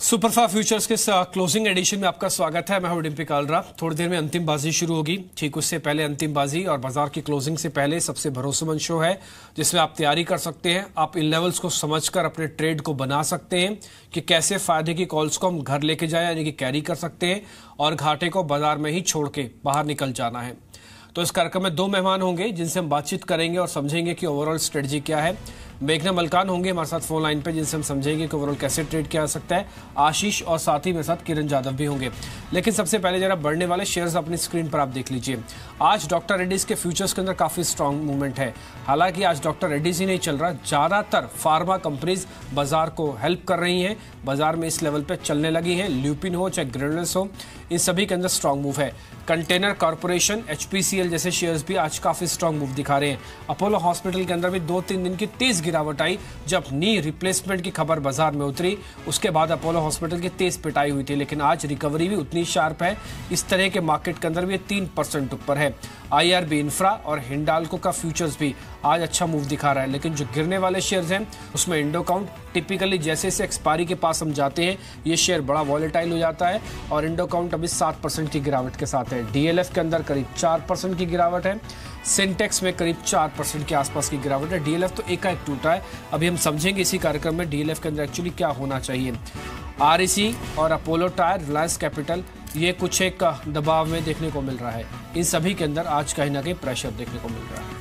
Superfast futures के closing edition में आपका स्वागत है। मैं हूं डिम्पी कालरा। थोड़ी देर में अंतिम बाजी शुरू होगी, ठीक उससे पहले अंतिम बाजी और बाजार की क्लोजिंग से पहले सबसे भरोसेमंद शो है जिसमें आप तैयारी कर सकते हैं। आप इन लेवल्स को समझकर अपने ट्रेड को बना सकते हैं कि कैसे फायदे की कॉल्स को हम घर लेके जाए, यानी कि कैरी कर सकते हैं और घाटे को बाजार में ही छोड़ के बाहर निकल जाना है। तो इस कार्यक्रम में दो मेहमान होंगे जिनसे हम बातचीत करेंगे और समझेंगे कि ओवरऑल स्ट्रेटजी क्या है। मेघना मलकान होंगे हमारे साथ फोन लाइन पे, जिनसे हम समझेंगे कि ओवरऑल कैसे ट्रेड किया जा सकता है। आशीष और साथ ही मेरे साथ किरण यादव भी होंगे। लेकिन सबसे पहले जरा बढ़ने वाले शेयर्स अपनी स्क्रीन पर आप देख लीजिए। आज डॉक्टर रेड्डीज के फ्यूचर्स के अंदर काफी स्ट्रांग मूवमेंट है। हालांकि आज डॉक्टर रेड्डीज ही नहीं चल रहा, ज्यादातर फार्मा कंपनीज बाजार को हेल्प कर रही हैं, बाजार में इस लेवल पे चलने लगी हैं। ल्यूपिन हो चाहे ग्रेनुलस हो, इन सभी के अंदर स्ट्रांग मूव है। कंटेनर कॉर्पोरेशन, HPCL जैसे शेयर्स भी आज काफी स्ट्रांग मूव दिखा रहे हैं। अपोलो हॉस्पिटल के अंदर भी 2-3 दिन की तेज गिरावट आई जब नी रिप्लेसमेंट की खबर बाजार में उतरी। उसके बाद अपोलो हॉस्पिटल की तेज पिटाई हुई थी, लेकिन आज रिकवरी भी उतनी शार्प है। इस तरह के मार्केट के अंदर भी 3% ऊपर है। IRB इंफ्रा और हिंडाल्को का फ्यूचर्स भी आज अच्छा मूव दिखा रहा है। लेकिन जो गिरने वाले शेयर्स हैं उसमें इंडोकाउंट, टिपिकली जैसे जैसे एक्सपायरी के पास हम जाते हैं ये शेयर बड़ा वॉलेटाइल हो जाता है और इंडोकाउंट अभी 7% की गिरावट के साथ है। DLF के अंदर करीब 4% की गिरावट है। सेंटेक्स में करीब 4% के आसपास की गिरावट है। DLF तो एकाएक टूटा है। अभी हम समझेंगे इसी कार्यक्रम में DLF के अंदर एक्चुअली क्या होना चाहिए। REC और अपोलो टायर, रिलायंस कैपिटल, ये कुछ एक दबाव में देखने को मिल रहा है। इन सभी के अंदर आज कहीं ना कहीं प्रेशर देखने को मिल रहा है।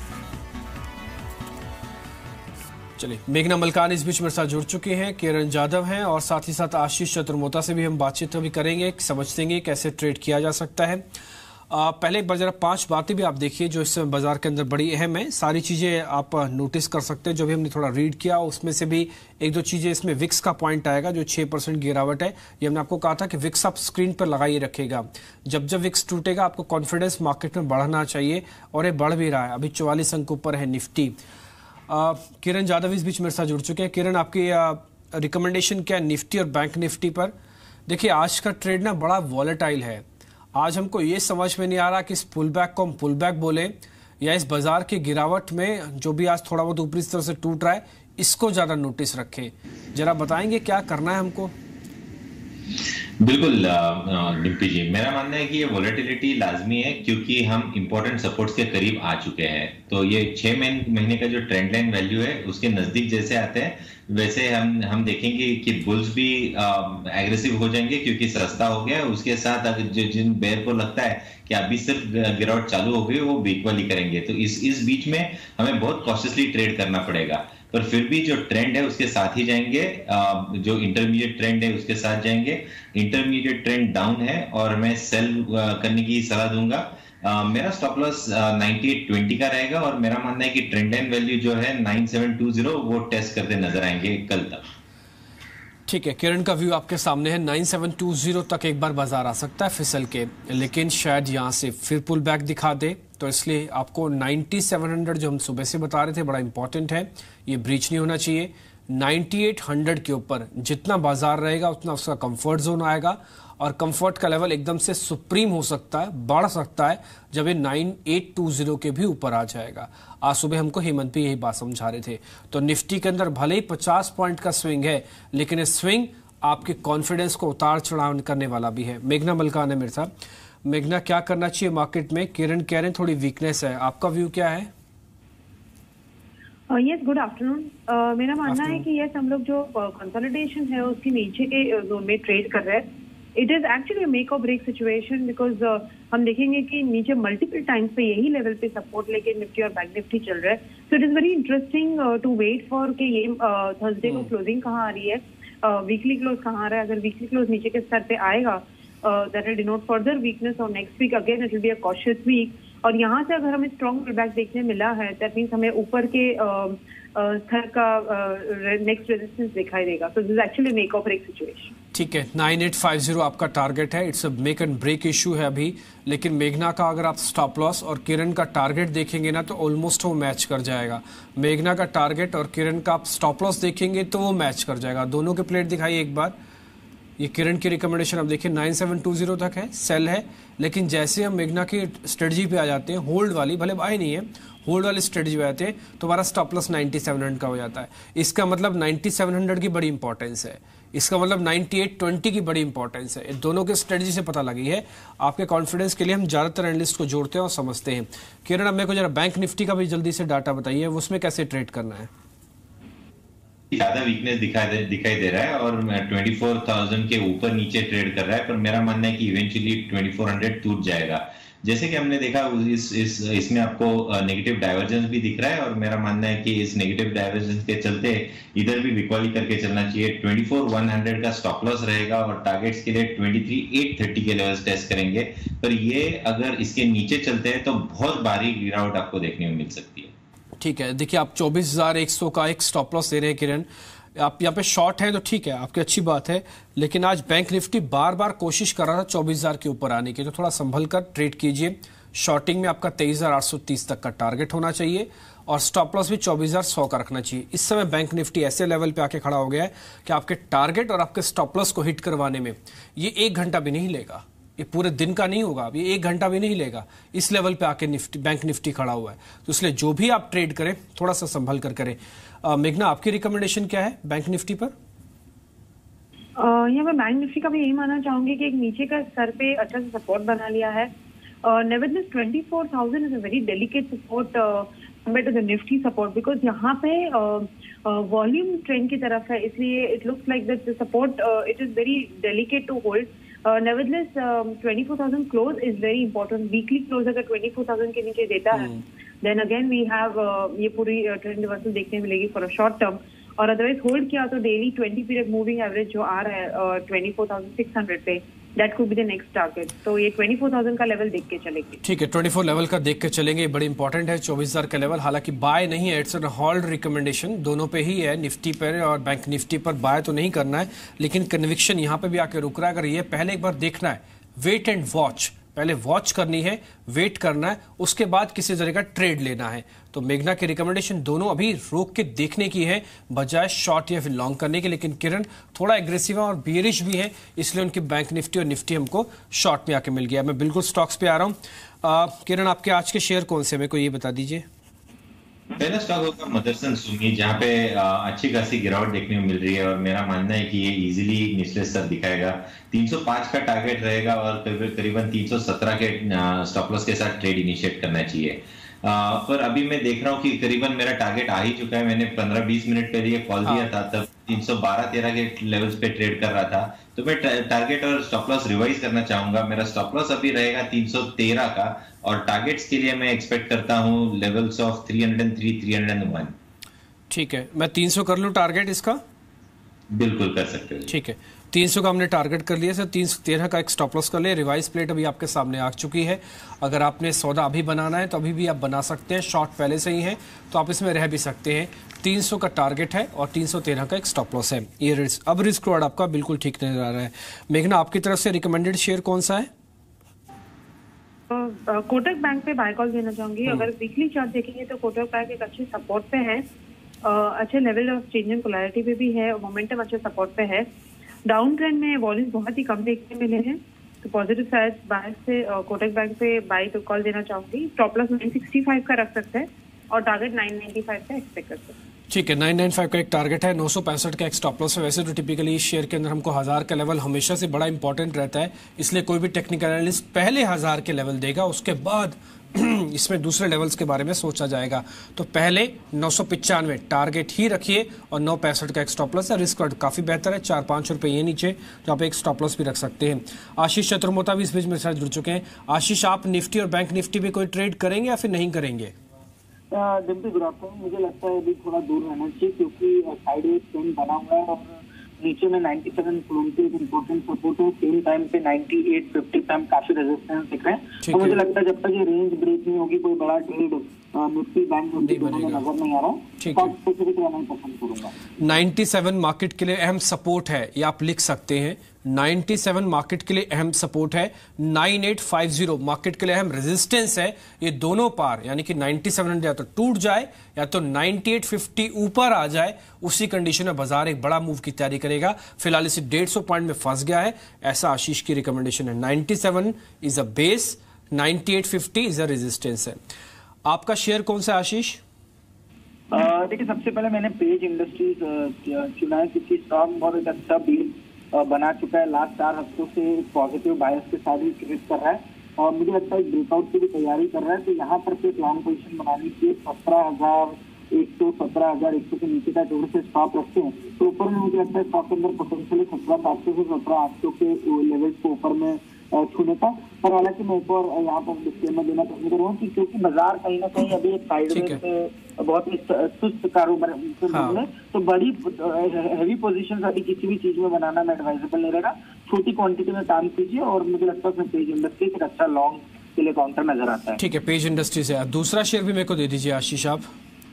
चलिए, मेघना मलकान इस बीच मेरे साथ जुड़ चुके हैं, किरण यादव हैं और साथ ही साथ आशीष चतुर्मोता से भी हम बातचीत अभी करेंगे, समझ देंगे कैसे ट्रेड किया जा सकता है। पहले एक बार जरा 5 बातें भी आप देखिए जो इस समय बाजार के अंदर बड़ी अहम है। सारी चीजें आप नोटिस कर सकते हैं। जो भी हमने थोड़ा रीड किया उसमें से भी 1-2 चीजें इसमें विक्स का पॉइंट आएगा जो 6% गिरावट है। ये हमने आपको कहा था कि विक्स आप स्क्रीन पर लगाइए रखेगा। जब जब विक्स टूटेगा आपको कॉन्फिडेंस मार्केट में बढ़ना चाहिए और ये बढ़ भी रहा है। अभी 44 अंक ऊपर है निफ्टी। किरण यादव इस बीच मेरे साथ जुड़ चुके हैं। किरण, आपकी रिकमेंडेशन क्या है निफ्टी और बैंक निफ्टी पर? देखिए, आज का ट्रेड ना बड़ा वॉलेटाइल है। आज हमको ये समझ में नहीं आ रहा कि इस पुल बैक को हम पुल बैक बोले या इस बाजार की गिरावट में जो भी आज थोड़ा बहुत ऊपरी स्तर से टूट रहा है इसको ज्यादा नोटिस रखें। जरा बताएंगे क्या करना है हमको? बिल्कुल डिम्पी जी, मेरा मानना है कि ये वोलेटिलिटी लाजमी है क्योंकि हम इंपॉर्टेंट सपोर्ट्स के करीब आ चुके हैं। तो ये 6 महीने का जो ट्रेंड लाइन वैल्यू है उसके नजदीक जैसे आते हैं वैसे हम देखेंगे कि बुल्स भी एग्रेसिव हो जाएंगे क्योंकि सस्ता हो गया। उसके साथ अगर जिन बेयर को लगता है कि अभी सिर्फ गिरावट चालू हो गई वो वीक वाली करेंगे। तो इस बीच में हमें बहुत कॉशियसली ट्रेड करना पड़ेगा, पर फिर भी जो ट्रेंड है उसके साथ ही जाएंगे। जो इंटरमीडिएट ट्रेंड है उसके साथ जाएंगे। इंटरमीडिएट ट्रेंड डाउन है और मैं सेल करने की सलाह दूंगा। मेरा स्टॉप लॉस 9820 का रहेगा और मेरा मानना है कि ट्रेंड लाइन वैल्यू जो है 9720 वो टेस्ट करते नजर आएंगे कल तक। ठीक है, किरण का व्यू आपके सामने है। 9720 तक एक बार बाजार आ सकता है फिसल के, लेकिन शायद यहाँ से फिर पुल बैक दिखा दे। तो इसलिए आपको 9700 जो हम सुबह से बता रहे थे बड़ा इंपॉर्टेंट है, ये ब्रीच नहीं होना चाहिए। 9800 के ऊपर जितना बाजार रहेगा उतना उसका कंफर्ट जोन आएगा और कंफर्ट का लेवल एकदम से सुप्रीम हो सकता है, बढ़ सकता है जब ये 9820 के भी ऊपर आ जाएगा। आज सुबह हमको हेमंत भी यही बात समझा रहे थे। तो निफ्टी के अंदर भले ही 50 पॉइंट का स्विंग है, लेकिन ये स्विंग आपके कॉन्फिडेंस को उतार चढ़ाव करने वाला भी है। मेघना मलकान है मेरे साथ। मेघना, क्या करना चाहिए मार्केट में? किरण कह रहे हैं थोड़ी वीकनेस है, आपका व्यू क्या है? Yes, good afternoon. मेरा मानना है कि यस, हम लोग जो कंसोलिडेशन है उसके नीचे के जोन में ट्रेड कर रहे हैं। इट इज एक्चुअली मेक और ब्रेक सिचुएशन बिकॉज हम देखेंगे कि नीचे मल्टीपल टाइम्स पे यही लेवल पे सपोर्ट लेके निफ्टी और बैंक निफ्टी चल रहा है। So it is very interesting to wait for कि ये थर्सडे को क्लोजिंग कहाँ आ रही है, वीकली क्लोज कहाँ आ रहा है। अगर वीकली क्लोज नीचे के स्तर पे आएगा that will denote further weakness और next week again it will be a cautious week। और यहाँ से अगर हमें स्ट्रॉन्ग पुलबैक देखने मिला है दैट मीन्स हमें ऊपर के स्तर का नेक्स्ट रेजिस्टेंस दिखाई देगा। तो दिस इज एक्चुअली मेक और ब्रेक सिचुएशन। ठीक है, 9850 आपका टारगेट है। It's a make and break issue है अभी, लेकिन मेघना का अगर आप स्टॉप लॉस और किरण का टारगेट देखेंगे ना तो ऑलमोस्ट वो मैच कर जाएगा। मेघना का टारगेट और किरण का आप स्टॉप लॉस देखेंगे तो वो मैच कर जाएगा। दोनों के प्लेट दिखाइए एक बार। ये किरण की रिकमेंडेशन अब देखिए 9720 तक है, सेल है। लेकिन जैसे हम मेघना की स्ट्रेटजी पे आ जाते हैं, होल्ड वाली, भले बाय नहीं है, होल्ड वाली स्ट्रेटजी पे आते हैं तो हमारा स्टॉप लॉस 9700 का हो जाता है। इसका मतलब 9700 की बड़ी इंपॉर्टेंस है, इसका मतलब 9820 की बड़ी इंपॉर्टेंस है। दोनों के स्ट्रेटजी से पता लगी है। आपके कॉन्फिडेंस के लिए हम ज्यादातर एनालिस्ट को जोड़ते हैं और समझते हैं। किरण, अब मेरे को जरा बैंक निफ्टी का भी जल्दी से डाटा बताइए, उसमें कैसे ट्रेड करना है? ज्यादा वीकनेस दिखाई दे रहा है और 24,000 के ऊपर नीचे ट्रेड कर रहा है, पर मेरा मानना है कि इवेंचुअली 2400 टूट जाएगा। जैसे कि हमने देखा इसमें आपको नेगेटिव डाइवर्जेंस भी दिख रहा है, और मेरा मानना है कि इस नेगेटिव डाइवर्जेंस के चलते इधर भी बिकवाली करके चलना चाहिए। 24,100 का स्टॉप लॉस रहेगा और टारगेट्स के लिए 23,830 के लेवल्स टेस्ट करेंगे। पर ये अगर इसके नीचे चलते हैं तो बहुत भारी गिरावट आपको देखने में मिल सकती है। ठीक है, देखिए आप 24,100 का एक स्टॉप लॉस दे रहे हैं किरण। आप यहाँ पे शॉर्ट है तो ठीक है, आपकी अच्छी बात है, लेकिन आज बैंक निफ्टी बार बार कोशिश कर रहा था 24,000 के ऊपर आने की, तो थोड़ा संभल कर ट्रेड कीजिए। शॉर्टिंग में आपका 23,830 तक का टारगेट होना चाहिए और स्टॉप लॉस भी 24,100 का रखना चाहिए। इस समय बैंक निफ्टी ऐसे लेवल पे आके खड़ा हो गया है कि आपके टारगेट और आपके स्टॉप लॉस को हिट करवाने में ये 1 घंटा भी नहीं लेगा, ये पूरे दिन का नहीं होगा, ये 1 घंटा भी नहीं लेगा। इस लेवल पे आके बैंक निफ्टी खड़ा हुआ है, तो इसलिए जो भी आप ट्रेड करें थोड़ा सा संभल कर करें। मेघना, आपकी रिकमेंडेशन क्या है बैंक निफ्टी पर? यहाँ पे बैंक निफ्टी का भी यही मानना चाहूंगी कि एक नीचे का सर पे अच्छा सा सपोर्ट बना लिया है। Nevertheless 24,000 is a very delicate support compare to the Nifty support, because यहाँ पे वॉल्यूम ट्रेंड की तरफ है, इसलिए it looks like that support it is very delicate to hold. Nevertheless 24,000 close is very important. Weekly close अगर 24,000 के नीचे देता है, देन अगेन वी हैव ये पूरी ट्रेंड रिवर्सल देखने मिलेगी फॉर अ शॉर्ट टर्म। और अदरवाइज होल्ड किया तो डेली 20 पीरियड मूविंग एवरेज जो आ रहा है 24,600 पे, that could be the next target. तो ये 24,000 का लेवल देख के चलेंगे। ठीक है, 24 लेवल का देख के चलेंगे, ये बड़ी इंपॉर्टेंट है। 24,000 का लेवल हालांकि बाय नहीं है, इट्स एन होल्ड रिकमेंडेशन, दोनों पे ही है, निफ्टी पर और बैंक निफ्टी पर बाय तो नहीं करना है, लेकिन कन्विक्शन यहाँ पे भी आके रुक रहा है। अगर ये पहले एक बार देखना है, वेट एंड वॉच, पहले वॉच करनी है, वेट करना है, उसके बाद किसी तरह का ट्रेड लेना है। तो मेघना की रिकमेंडेशन दोनों अभी रोक के देखने की है बजाय शॉर्ट या फिर लॉन्ग करने के। लेकिन किरण थोड़ा एग्रेसिव है और बियरिश भी है, इसलिए उनकी बैंक निफ्टी और निफ्टी हमको शॉर्ट में आके मिल गया। मैं बिल्कुल स्टॉक्स पे आ रहा हूँ। किरण, आपके आज के शेयर कौन से, मेरे को ये बता दीजिए। पहला स्टॉक होगा मदरसन सुमी, जहाँ पे अच्छी खासी गिरावट देखने को मिल रही है और मेरा मानना है कि ये इजीली निचले स्तर दिखाएगा। 305 का टारगेट रहेगा और करीबन 317 के स्टॉप लॉस के साथ ट्रेड इनिशिएट करना चाहिए। पर अभी मैं देख रहा हूँ कि करीबन मेरा टारगेट आ ही चुका है। मैंने 15-20 मिनट पहले ये कॉल दिया था, तब 312-13 के लेवल्स पे ट्रेड कर रहा था, तो मैं टारगेट और स्टॉप लॉस रिवाइज करना चाहूंगा। मेरा स्टॉप लॉस अभी रहेगा 313 का और टारगेट्स के लिए मैं एक्सपेक्ट करता हूं लेवल्स ऑफ 303, 301। ठीक है, मैं 300 कर लूं टारगेट इसका? बिल्कुल कर सकते हो। ठीक है, 300 का हमने टारगेट कर लिया सर। 313 का एक स्टॉप लॉस कर ले। रिवाइज प्लेट अभी आपके सामने आ चुकी है। अगर आपने सौदा अभी बनाना है तो अभी भी आप बना सकते हैं, शॉर्ट पहले से ही है तो आप इसमें रह भी सकते हैं। 300 का टारगेट है और 313 का एक स्टॉप लॉस है। ये रिस्क, अब रिस्क रिवॉर्ड आपका बिल्कुल ठीक नजर आ रहा है। मेघना, आपकी तरफ से रिकमेंडेड शेयर कौन सा है? कोटक बैंक पे बाय कॉल देना चाहूंगी। अगर वीकली चार्ट देखेंगे तो कोटक बैंक एक अच्छे सपोर्ट पे है, अच्छे level of change in polarity पे भी है, मोमेंटम अच्छे सपोर्ट पे है। डाउन ट्रेंड में वॉल्यूम बहुत ही कम देखने मिले हैं, तो पॉजिटिव साइड बाय से कोटक बैंक पे बाय तो कॉल देना चाहूंगी। स्टॉप लॉस 965 का रख सकते हैं और टारगेट 995 का एक्सपेक्ट कर सकते हैं। ठीक है, 995 का एक टारगेट है, 965 का एक स्टॉप लॉस है। वैसे तो टिपिकली इस शेयर के अंदर हमको 1000 का लेवल हमेशा से बड़ा इंपॉर्टेंट रहता है, इसलिए कोई भी टेक्निकल एनालिस्ट पहले 1000 के लेवल देगा, उसके बाद इसमें दूसरे लेवल्स के बारे में सोचा जाएगा। तो पहले 995 टारगेट ही रखिए और 965 का एक स्टॉप लॉस है। रिस्क काफी बेहतर है, 4-5 रुपए ये नीचे, तो आप एक स्टॉप लॉस भी रख सकते हैं। आशीष चतुर्मोता भी इस बीच मेरे साथ जुड़ चुके हैं। आशीष, आप निफ्टी और बैंक निफ्टी में कोई ट्रेड करेंगे या फिर नहीं करेंगे? Dimpy, good afternoon. मुझे लगता है अभी थोड़ा दूर रहना चाहिए क्योंकि साइडवेज ट्रेंड बना हुआ है और नीचे में 97 एक इम्पोर्टेंट सपोर्ट है, सेम टाइम पे 9850 पे हम काफी रेजिस्टेंस दिख रहे हैं। तो मुझे लगता है जब तक ये रेंज ब्रेक नहीं होगी कोई बड़ा ट्रेड निफ्टी बैंक निफ्टी दोनों में नजर नहीं आ रहा है। स्पेसिफिक रहना ही पसंद करूंगा। 97 मार्केट के लिए अहम सपोर्ट है, ये आप लिख सकते हैं। 97 मार्केट के लिए अहम सपोर्ट है, 9850 मार्केट के लिए अहम रेजिस्टेंस है। ये दोनों पार यानी कि 9700 या तो टूट जाए या तो 9850 ऊपर आ जाए, उसी कंडीशन में बाजार एक बड़ा मूव की तैयारी करेगा। फिलहाल इसे 150 पॉइंट में फंस गया है, ऐसा आशीष की रिकमेंडेशन है। 97 is a base, 9850 is a resistance है। आपका शेयर कौन सा आशीष? देखिए, सबसे पहले मैंने पेज इंडस्ट्रीज चुना है क्योंकि स्टॉक बहुत एक अच्छा बीट बना चुका है। लास्ट 4 हफ्तों से पॉजिटिव बायस के साथ ही ट्रेड कर रहा है और मुझे लगता है ब्रेकआउट की भी तैयारी कर रहा है। तो यहाँ पर एक लॉन्ग पोजीशन बनाने की 17,100 17,100 के नीचे का जोड़ से स्टॉप रखते हैं तो ऊपर में मुझे लगता है स्टॉक के अंदर पोटेंशियल 17,700 से 17,800 के लेवल्स को ऊपर में छूने का। पर हालांकि मैं एक और यहाँ पर डिस्क्लेमर देना पसंद करूँगा कि क्योंकि बाजार कहीं ना कहीं अभी एक साइडवेज पे बहुत ही सुस्त कारोबार है, तो बड़ी हैवी पोजीशन अभी किसी भी चीज में बनाना में एडवाइजेबल नहीं रहेगा। छोटी क्वांटिटी में काम कीजिए और मुझे लगता है उसमें पेज इंडस्ट्री एक अच्छा लॉन्ग के लिए काउंटर नजर आता है। ठीक है, पेज इंडस्ट्री से दूसरा शेयर भी मेरे को दे दीजिए आशीष आप।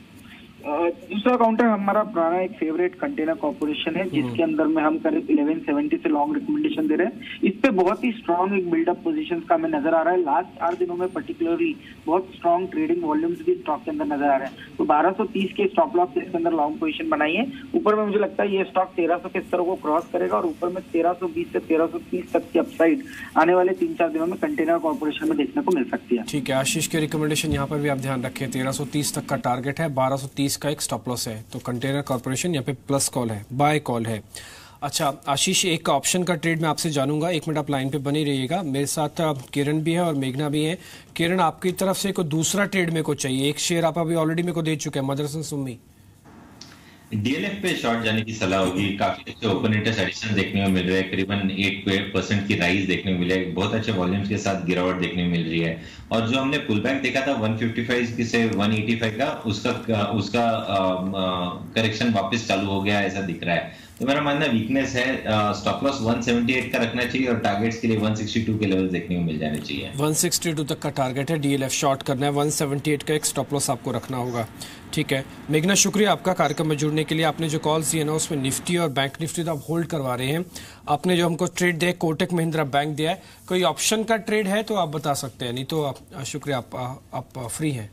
दूसरा काउंटर हमारा पुराना एक फेवरेट कंटेनर कॉर्पोरेशन है जिसके अंदर में हम करीब 1170 से लॉन्ग रिकमेंडेशन दे रहे हैं। इस पे बहुत ही स्ट्रॉन्ग एक बिल्डअप पोजीशंस का हमें नजर आ रहा है। लास्ट 4 दिनों में पर्टिकुलरली बहुत स्ट्रॉन्ग ट्रेडिंग वॉल्यूम्स भी स्टॉक के अंदर नजर आ रहे हैं। तो 1230 के स्टॉप लॉस के अंदर लॉन्ग पोजीशन बनाई है। ऊपर में मुझे लगता है ये स्टॉक 1300 के स्तर को क्रॉस करेगा और ऊपर में 1320 से 1330 तक की अपसाइड आने वाले 3-4 दिनों में कंटेनर कॉर्पोरेशन में देखने को मिल सकती है। ठीक है, आशीष के रिकमेंडेशन यहाँ पर भी आप ध्यान रखें। 1330 तक का टारगेट है, 1230 का एक स्टॉप लॉस है। तो कंटेनर कॉर्पोरेशन यहाँ पे प्लस कॉल है, बाय कॉल है। अच्छा आशीष, एक ऑप्शन का ट्रेड मैं आपसे जानूंगा, 1 मिनट आप लाइन पे बनी रहिएगा। मेरे साथ किरण भी है और मेघना भी है। किरण, आपकी तरफ से कोई दूसरा ट्रेड मेरे को चाहिए। एक शेयर आप अभी ऑलरेडी मेरे को दे चुके हैं, मदरसन सुम्मी। डीएलएफ पे शॉर्ट जाने की सलाह होगी। काफी अच्छे ओपन इंटरेस्ट एडिशन देखने में मिल रहे हैं, करीबन 8% की राइज देखने को मिले, बहुत अच्छे वॉल्यूम्स के साथ गिरावट देखने में मिल रही है। और जो हमने पुल बैक देखा था 155 से 185 का, उसका करेक्शन वापस चालू हो गया ऐसा दिख रहा है। तो मेरा मानना वीकनेस है, स्टॉप लॉस 178 का रखना चाहिए और टारगेट्स के लिए 162 के लेवल देखने को मिल जाने चाहिए। 162 तक का टारगेट है, डीएलएफ शॉर्ट करना है, 178 का एक स्टॉप लॉस आपको रखना होगा। ठीक है मेघना, शुक्रिया आपका कार्यक्रम में जुड़ने के लिए। आपने जो कॉल्स दिए ना उसमें निफ्टी और बैंक निफ्टी तो आप होल्ड करवा रहे हैं। आपने जो हमको ट्रेड दिया कोटक महिंद्रा बैंक दिया है, कोई ऑप्शन का ट्रेड है तो आप बता सकते हैं, नहीं तो आप शुक्रिया, आप फ्री हैं।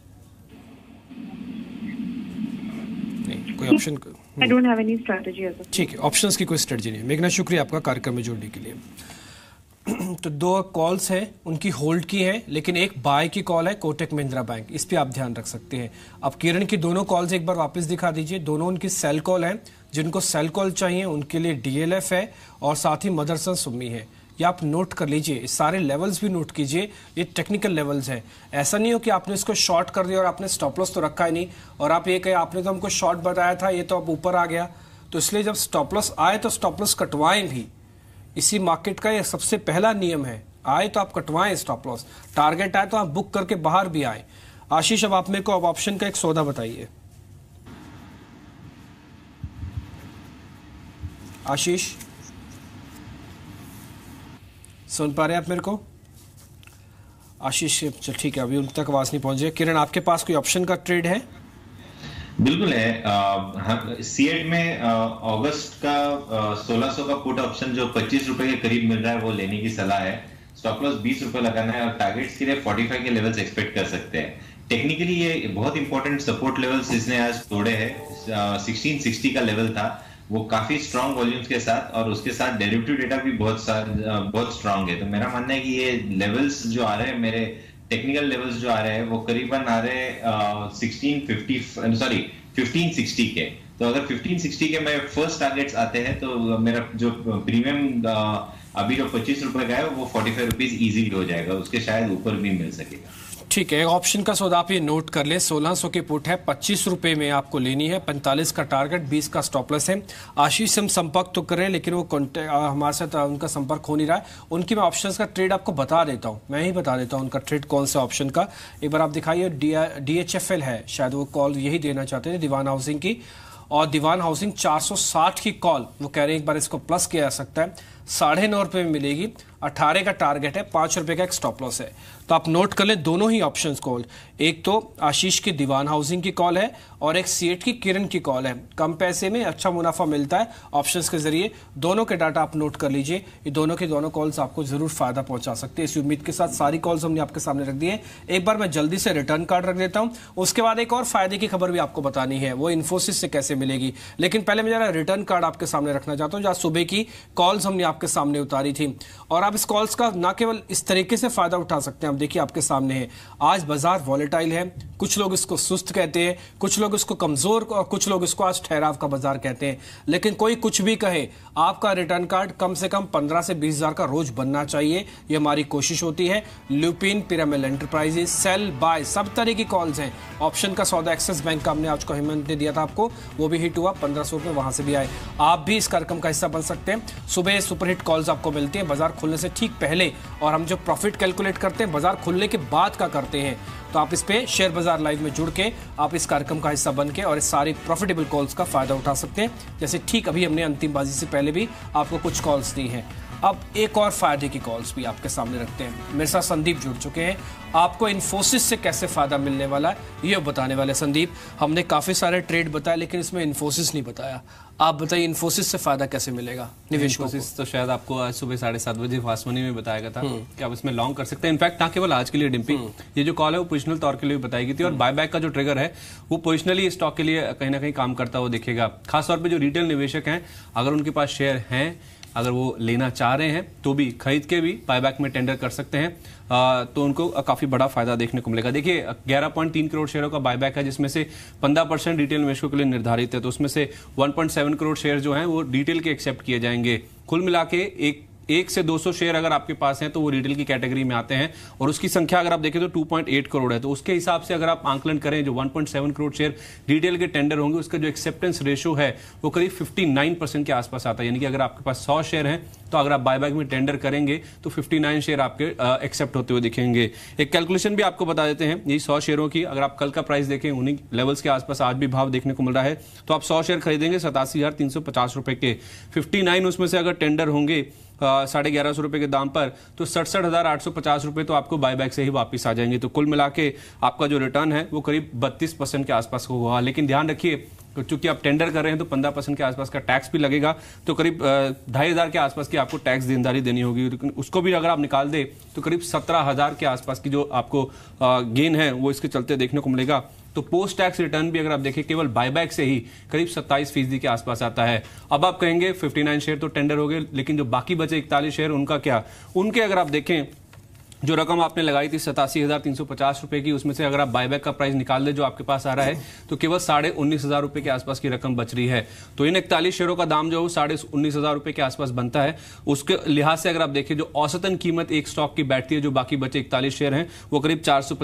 नहीं कोई option I don't have any strategy as of. ठीक है, ऑप्शंस की कोई स्ट्रेटजी नहीं। मेघना शुक्रिया आपका कार्यक्रम में जुड़ने के लिए। तो 2 कॉल्स है उनकी होल्ड की है, लेकिन एक बाय की कॉल है कोटक महिंद्रा बैंक, इस पे आप ध्यान रख सकते हैं। अब किरण की दोनों कॉल्स एक बार वापस दिखा दीजिए। दोनों उनकी सेल कॉल है, जिनको सेल कॉल चाहिए उनके लिए डीएलएफ है और साथ ही मदरसन सुम्मी है। ये आप नोट कर लीजिए, सारे लेवल्स भी नोट कीजिए, ये टेक्निकल लेवल्स हैं। ऐसा नहीं हो कि आपने इसको शॉर्ट कर दिया और आपने स्टॉप लॉस तो रखा ही नहीं और आप ये कहे आपने तो हमको शॉर्ट बताया था, ये तो अब ऊपर आ गया। तो इसलिए जब स्टॉप लॉस आए तो स्टॉप लॉस कटवाएं भी। इसी मार्केट का ये सबसे पहला नियम है, आए तो आप कटवाएं स्टॉप लॉस, टारगेट आए तो आप बुक करके बाहर भी आए। आशीष, अब आप मेरे को अब ऑप्शन का एक सौदा बताइए। आशीष सुन पा रहे हैं आप मेरे को? आशीष चल ठीक है, अभी उन तक आवाज नहीं पहुंच रही। किरण, आपके पास कोई ऑप्शन का ट्रेड है? बिल्कुल है। सीएट में अगस्त का 1600 का पुट ऑप्शन जो 25 रुपए के करीब मिल रहा है वो लेने की सलाह है। स्टॉप लॉस 20 रुपए लगाना है और टारगेट्स के लिए 45 के लेवल्स एक्सपेक्ट कर सकते हैं। टेक्निकली ये बहुत इंपॉर्टेंट सपोर्ट लेवल्स इसने आज तोड़े हैं। 1660 का लेवल था, वो काफी स्ट्रॉन्ग वॉल्यूम्स के साथ और उसके साथ डेरिवेटिव डेटा भी बहुत स्ट्रॉन्ग है। तो मेरा मानना है कि ये लेवल्स जो आ रहे हैं, मेरे टेक्निकल लेवल्स जो आ रहे हैं वो करीबन आ रहे हैं 1560 के। तो अगर 1560 के मेरे फर्स्ट टारगेट्स आते हैं तो मेरा जो प्रीमियम अभी जो 25 रुपए का है वो 45 रुपीज ईजी हो जाएगा, उसके शायद ऊपर भी मिल सकेगा। ठीक है, ऑप्शन का सौदा आप ये नोट कर ले। 1600 के पुट है, 25 रुपए में आपको लेनी है, 45 का टारगेट, 20 का स्टॉप लॉस है। आशीष से हम संपर्क तो कर रहे हैं लेकिन वो हमारे साथ उनका संपर्क हो नहीं रहा है। उनकी मैं ऑप्शंस का ट्रेड आपको बता देता हूं, मैं ही बता देता हूं उनका ट्रेड कौन सा ऑप्शन का। एक बार आप दिखाइए, DHFL है, शायद वो कॉल यही देना चाहते थे, दीवान हाउसिंग की। और दीवान हाउसिंग 460 की कॉल, वो कह रहे हैं एक बार इसको प्लस किया जा सकता है। ₹9.5 में मिलेगी। 18 का टारगेट है, ₹5 का एक स्टॉप लॉस है। तो आप नोट कर लें दोनों ही ऑप्शंस कॉल। एक तो आशीष की दीवान हाउसिंग की कॉल है और एक सीएट की किरण की कॉल है। कम पैसे में अच्छा मुनाफा मिलता है ऑप्शंस के जरिए। दोनों के डाटा आप नोट कर लीजिए। ये दोनों के दोनों कॉल्स आपको जरूर फायदा पहुंचा सकते हैं। इसी उम्मीद के साथ सारी कॉल्स हमने आपके सामने रख दी है। एक बार मैं जल्दी से रिटर्न कार्ड रख देता हूं, उसके बाद एक और फायदे की खबर भी आपको बतानी है, वो इन्फोसिस से कैसे मिलेगी। लेकिन पहले मैं जरा रिटर्न कार्ड आपके सामने रखना चाहता हूं, जहां सुबह की कॉल्स हमने आपके सामने उतारी थी। और आप इस कॉल्स का ना केवल इस तरीके से फायदा उठा सकते हैं, आप देखिए आपके सामने है। आज बाजार वॉलेटाइल है, कुछ लोग इसको सुस्त कहते हैं, कुछ लोग इसको कमजोर और कुछ लोग इसको आज ठहराव का बाजार कहते हैं। लेकिन कोई कुछ भी कहे, आपका रिटर्न कार्ड कम से कम 15 से 20 हजार का रोज बनना चाहिए, ये हमारी कोशिश होती है। Lupin, pyramid enterprises, sell buy, सब तरह की कॉल्स हैं। ऑप्शन का सौदा एक्सिस बैंक का हमने आज को हेमंत ने दिया था आपको, वो भी हिट हुआ, 1500 रुपए वहां से भी आए। आप भी इस कार्यक्रम का हिस्सा बन सकते हैं। सुबह सुपरहिट कॉल्स आपको मिलती हैं बाजार खुलने से ठीक पहले, और हम जो प्रॉफिट कैलकुलेट करते हैं बाजार खुलने के बाद का करते हैं। तो आप इस पे शेयर बाजार लाइव में जुड़ के आप इस कार्यक्रम का हिस्सा बन के और इस सारी प्रॉफिटेबल कॉल्स का फायदा उठा सकते हैं। जैसे ठीक अभी हमने अंतिम बाजी से पहले भी आपको कुछ कॉल्स दी हैं। अब एक और फायदे की कॉल्स भी आपके सामने रखते हैं। मेरे साथ संदीप जुड़ चुके हैं। आपको इन्फोसिस से कैसे फायदा मिलने वाला है ये बताने वाले। संदीप, हमने काफी सारे ट्रेड बताए लेकिन इसमें इन्फोसिस नहीं बताया। आप बताइए इन्फोसिस से फायदा कैसे मिलेगा निवेशकों को? तो शायद आपको आज सुबह 7:30 बजे फास्ट मनी में बताया गया था कि आप इसमें लॉन्ग कर सकते हैं। इनफैक्ट ना केवल आज के लिए डिम्पी, ये जो कॉल है वो पोजिशनल तौर के लिए बताई गई थी, और बायबैक का जो ट्रिगर है वो पोजिशनली स्टॉक के लिए कहीं ना कहीं काम करता हुआ दिखेगा। खासतौर पर जो रिटेल निवेशक हैं, अगर उनके पास शेयर हैं, अगर वो लेना चाह रहे हैं तो भी खरीद के भी बायबैक में टेंडर कर सकते हैं, तो उनको काफी बड़ा फायदा देखने को मिलेगा। देखिए 11.3 करोड़ शेयरों का बायबैक है, जिसमें से 15% रिटेल निवेशकों के लिए निर्धारित है। तो उसमें से 1.7 करोड़ शेयर जो हैं वो रिटेल के एक्सेप्ट किए जाएंगे। कुल मिला के 1 से 200 शेयर अगर आपके पास हैं तो वो रिटेल की कैटेगरी में आते हैं, और उसकी संख्या अगर आप देखें तो 2.8 करोड़ है। तो उसके हिसाब से अगर आप आंकलन करें, जो 1.7 करोड़ शेयर रिटेल के टेंडर होंगे, उसका जो एक्सेप्टेंस रेशो है वो करीब 59% के आसपास आता है। यानी कि अगर आपके पास 100 शेयर हैं तो अगर आप बायबैक में टेंडर करेंगे तो 59 शेयर आपके एक्सेप्ट होते हुए दिखेंगे। एक कैलकुलेशन भी आपको बता देते हैं, यही 100 शेयरों की अगर आप कल का प्राइस देखें, उन्हीं लेवल्स के आसपास आज भी भाव देखने को मिल रहा है। तो आप 100 शेयर खरीदेंगे 87,350 रुपए के, 59 उसमें से अगर टेंडर होंगे 1150 रुपए के दाम पर, तो 67,850 रुपए तो आपको बायबैक से ही वापस आ जाएंगे। तो कुल मिला के आपका जो रिटर्न है वो करीब 32% के आसपास होगा। लेकिन ध्यान रखिए, चूंकि आप टेंडर कर रहे हैं तो 15% के आसपास का टैक्स भी लगेगा, तो करीब 2,500 के आसपास की आपको टैक्स देनदारी देनी होगी। लेकिन उसको भी अगर आप निकाल दे तो करीब 17,000 के आसपास की जो आपको गेन है वो इसके चलते देखने को मिलेगा। तो पोस्ट टैक्स रिटर्न भी अगर आप देखें केवल बायबैक से ही करीब 27% के आसपास आता है। अब आप कहेंगे 59 शेयर तो टेंडर हो गए, लेकिन जो बाकी बचे 41 शेयर उनका क्या? उनके अगर आप देखें, जो रकम आपने लगाई थी 87,350 रुपए की, उसमें से अगर आप बायबैक का प्राइस निकाल दे जो आपके पास आ रहा है, तो केवल 19,500 रुपए के आसपास की रकम बच रही है। तो इन 41 शेयरों का दाम जो है 19,500 रुपए के आसपास बनता है। उसके लिहाज से अगर आप देखें, जो औसतन कीमत एक स्टॉक की बैठती है, जो बाकी बचे 41 शेयर हैं, वो करीब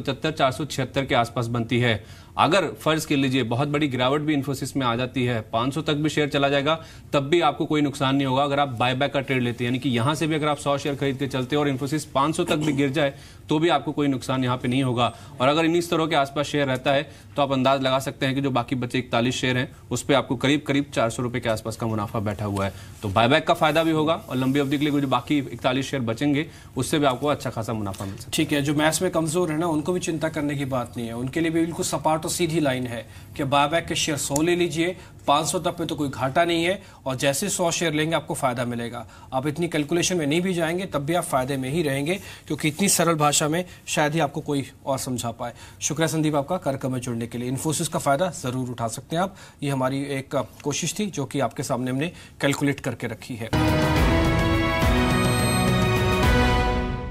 475-476 के आसपास बनती है। अगर फर्ज कर लीजिए बहुत बड़ी गिरावट भी इन्फोसिस में आ जाती है, 500 तक भी शेयर चला जाएगा, तब भी आपको कोई नुकसान नहीं होगा अगर आप बायबैक का ट्रेड लेते हैं। यानी कि यहां से भी अगर आप 100 शेयर खरीद के चलते हैं और इन्फोसिस 500 तक भी गिर जाए तो भी आपको कोई नुकसान यहां पे नहीं होगा। और अगर इन्हीं स्तरों के आसपास शेयर रहता है तो आप अंदाज लगा सकते हैं कि जो बाकी बचे 41 शेयर हैं उस पर आपको करीब 400 रुपए के आसपास का मुनाफा बैठा हुआ है। तो बायबैक का फायदा भी होगा और लंबी अवधि के लिए जो बाकी 41 शेयर बचेंगे उससे भी आपको अच्छा खासा मुनाफा मिल सकता है। ठीक है, जो मैथ्स में कमजोर है ना, उनको भी चिंता करने की बात नहीं है। उनके लिए भी बिल्कुल सपाट और सीधी लाइन है कि बायबैक के शेयर 100 ले लीजिए, 500 तक में तो कोई घाटा नहीं है, और जैसे 100 शेयर लेंगे आपको फायदा मिलेगा। आप इतनी कैलकुलेशन में नहीं भी जाएंगे तब भी आप फायदे में ही रहेंगे, क्योंकि इतनी सरल भाषा में शायद ही आपको कोई और समझा पाए। शुक्रिया संदीप आपका कार्यक्रम में जुड़ने के लिए। इन्फोसिस का फायदा जरूर उठा सकते हैं आप, ये हमारी एक कोशिश थी जो कि आपके सामने हमने कैलकुलेट करके रखी है।